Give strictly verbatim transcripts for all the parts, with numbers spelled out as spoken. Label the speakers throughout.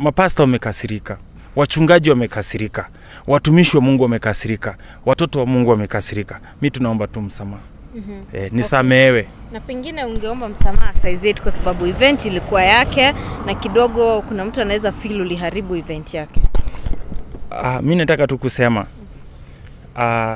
Speaker 1: mapasta wamekasirika, wachungaji wamekasirika, watumishi wa Mungu wamekasirika, watoto wa Mungu wamekasirika. Mimi tunaomba tu msamaha. Mm -hmm. Eh, nisamehewe. Okay.
Speaker 2: Na pengine ungeomba msamaha size kwa sababu event ilikuwa yake na kidogo kuna mtu anaweza feel uliharibu event yake.
Speaker 1: Ah, mimi nataka tu kusema ah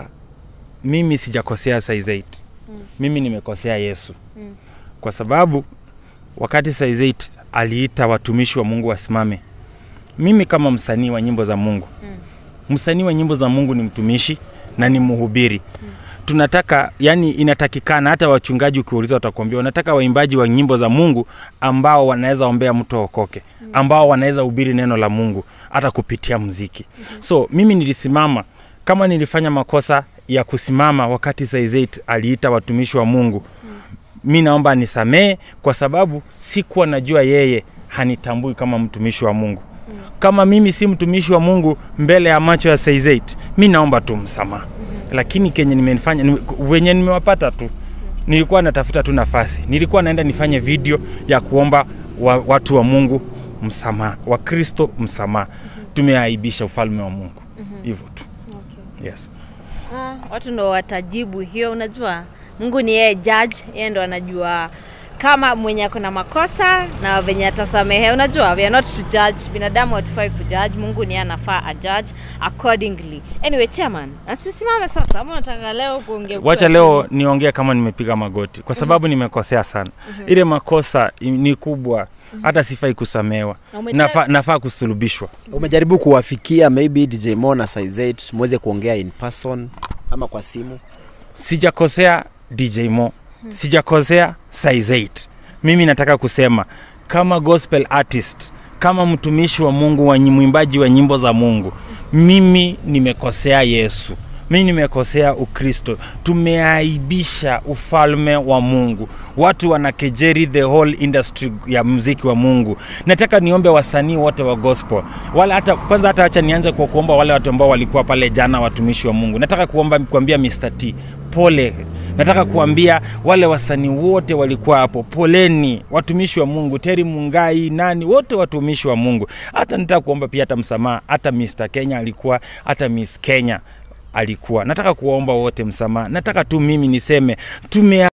Speaker 1: mimi sijakosea size eight. Mm. Mimi nimekosea Yesu. Mm. Kwa sababu wakati size eight aliita watumishi wa Mungu wasimame, mimi kama msanii wa nyimbo za Mungu. Mm. Msanii wa nyimbo za Mungu ni mtumishi na ni mhubiri. Mm. Tunataka, yani inatakikana hata wachungaji ukiuliza watakwambia wanataka waimbaji wa nyimbo za Mungu ambao wanaweza ombea mtu aokoke, ambao wanaweza hubiri neno la Mungu hata kupitia muziki. Mm -hmm. So mimi nilisimama, kama nilifanya makosa ya kusimama wakati size eight aliita watumishi wa Mungu, mm -hmm. mimi naomba nisamee kwa sababu sikuwa najua yeye hanitambui kama mtumishi wa Mungu. Mm -hmm. Kama mimi si mtumishi wa Mungu mbele ya macho ya size eight, mimi naomba tu msamaha. Lakini kenye nimenifanya wenye nimewapata tu, nilikuwa natafuta tu nafasi, nilikuwa naenda nifanye video ya kuomba wa, watu wa Mungu msamaha, wa Kristo msamaha. Mm -hmm. Tumeaibisha ufalme wa Mungu. Hivyo. Mm -hmm. tu. Okay. Yes.
Speaker 2: Ah, watu ndo watajibu hiyo. Unajua Mungu ni yeye judge, yeye ndo anajua kama mwenye ako na makosa na venye atasamehe. Unajua we are not to judge, binadamu hatufai kujudge, Mungu ni anafaa a judge accordingly. Anyway, chairman, asisimame sasa, ama unataka leo kuongea?
Speaker 1: Wacha leo niongea kama nimepiga magoti kwa sababu mm -hmm. nimekosea sana. Mm -hmm. Ile makosa ni kubwa, mm -hmm. hata sifai kusamehewa. Nafaa nafaa kusulubishwa.
Speaker 3: Umejaribu kuwafikia maybe D J Mo na size eight muweze kuongea in person ama kwa simu?
Speaker 1: Sijakosea D J Mo. Sijakosea size eight. Mimi nataka kusema kama gospel artist, kama mtumishi wa Mungu, wa mwimbaji wa nyimbo za Mungu, mimi nimekosea Yesu. Mimi nimekosea Ukristo. Tumeaibisha ufalme wa Mungu. Watu wanakejeri the whole industry ya muziki wa Mungu. Nataka niombe wasanii wote wa gospel. Wala hata kwanza hata acha nianze kwa kuomba wale watu ambao walikuwa pale jana watumishi wa Mungu. Nataka kuomba kuambia mister T, pole. Nataka kuambia wale wasanii wote walikuwa hapo, poleni. Watumishi wa Mungu, Terry Mungai, nani, wote watumishi wa Mungu. Hata nataka kuomba pia hata msamaha, hata mister Kenya alikuwa, hata Miss Kenya alikuwa. Nataka kuomba wote msamaha. Nataka tu mimi niseme tume